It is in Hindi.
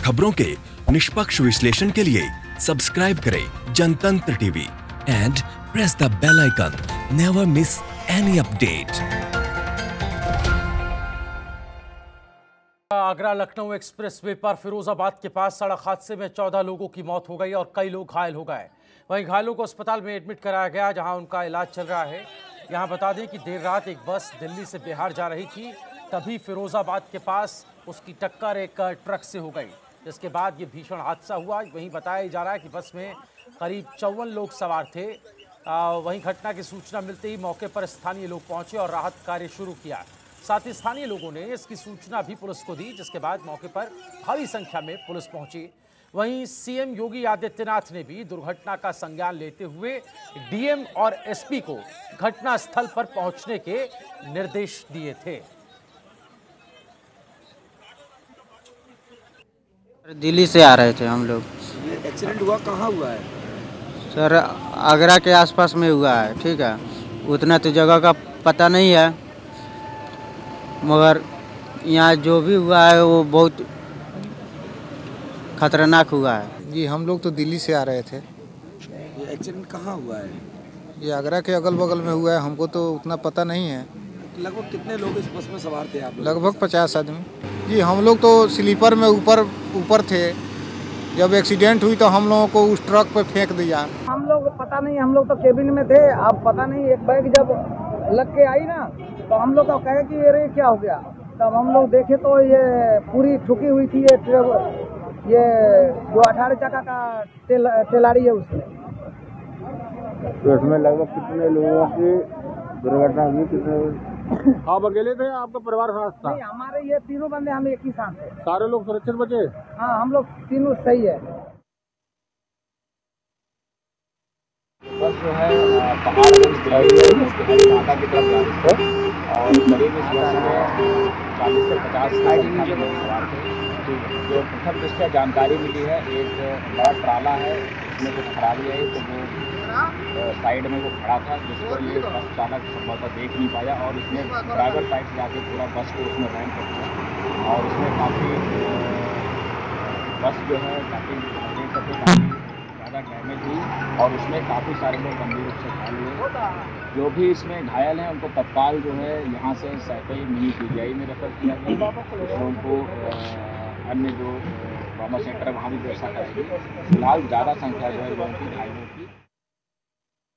खबरों के निष्पक्ष विश्लेषण के लिए सब्सक्राइब करें Jantantra TV and press the bell icon. Never miss any update. Agra Lucknow expressway पर फिरोजाबाद के पास सड़क हादसे में 14 लोगों की मौत हो गई और कई लोग घायल हो गए। वहीं घायलों को अस्पताल में एडमिट कराया गया, जहां उनका इलाज चल रहा है। यहां बता दें कि देर रात एक बस दिल्ली से बिहार जा रही थी, तभी फिरोजाबाद के पास उसकी टक्कर एक ट्रक से हो गई, जिसके बाद ये भीषण हादसा हुआ। वहीं बताया जा रहा है कि बस में करीब 54 लोग सवार थे। वहीं घटना की सूचना मिलते ही मौके पर स्थानीय लोग पहुंचे और राहत कार्य शुरू किया। साथ ही स्थानीय लोगों ने इसकी सूचना भी पुलिस को दी, जिसके बाद मौके पर भारी संख्या में पुलिस पहुंची। वहीं सीएम योगी आदित्यनाथ ने भी दुर्घटना का संज्ञान लेते हुए डीएम और एसपी को घटनास्थल पर पहुंचने के निर्देश दिए थे। दिल्ली से आ रहे थे हम लोग। एक्सीडेंट हुआ कहाँ हुआ है? सर आगरा के आसपास में हुआ है, ठीक है। उतना तो जगह का पता नहीं है, मगर यहाँ जो भी हुआ है वो बहुत खतरनाक हुआ है। जी हम लोग तो दिल्ली से आ रहे थे। ये एक्सीडेंट कहाँ हुआ है? ये आगरा के अगल बगल में हुआ है, हमको तो उतना पता नहीं है। लगभग कितने लोग इस बस में सवार थे आप लोग? लगभग 50 आदमी। जी हम लोग तो स्लीपर में ऊपर थे। जब एक्सीडेंट हुई तो हम लोगों को उस ट्रक पे फेंक दिया। हम लोग पता नहीं, हम लोग तो केबिन में थे। अब पता नहीं, एक बैग जब लग के आई ना तो हम लोग को कहे कि ये क्या हो गया। तब हम लोग देखे तो ये पूरी ठुकी हुई थी। ये जो 18 चक्का का टेलारी है उसमें। तो इसमें लगभग कितने लोगों की दुर्घटना हुई? कितने आप अकेले थे, आपका परिवार साथ था? नहीं, हमारे ये तीनों बंदे हम एक ही साथ थे। सारे लोग सुरक्षित बचे? हाँ, हम लोग तीनों सही है। बस जो है पहाड़गंज माता की तरफ जा रही है और करीब इस बस में 40 से 50 लोग सवार थे। जो प्रथम दृष्टया जानकारी मिली है, एक बड़ा ट्राला है, उसमें कुछ खराबी आई तो वो साइड में वो खड़ा था, जिसको ये बस चालक संभवतः देख नहीं पाया और उसने ड्राइवर साइड से आके पूरा बस को उसमें रैम कर दिया और उसमें काफ़ी बस जो है काफ़ी देख सकते काफ़ी ज़्यादा डैमेज हुई और उसमें काफ़ी सारे लोग गंभीर रूप से घायल हुए। जो भी इसमें घायल हैं उनको तत्काल जो है यहाँ से सैकई मिनी पीजीआई में रेफर किया गया। उनको अन्य जो ट्रॉमा सेंटर है वहाँ भी व्यवस्था करेगी। फिलहाल ज़्यादा संख्या जो है लोगों की घायल